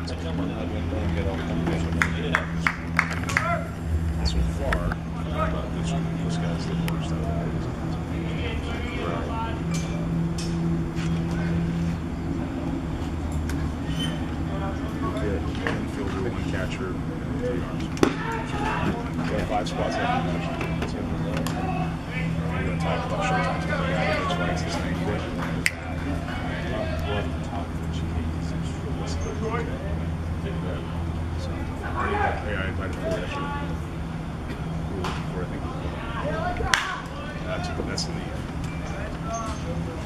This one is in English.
So far, this guy's the worst out of all. Infielder, one catcher, 3 arms. So 5 spots left. We're going to talk about showtime to the guy that likes this thing. So, I invited 4 yesterday. Who were looking for, I think. That's LaNeve.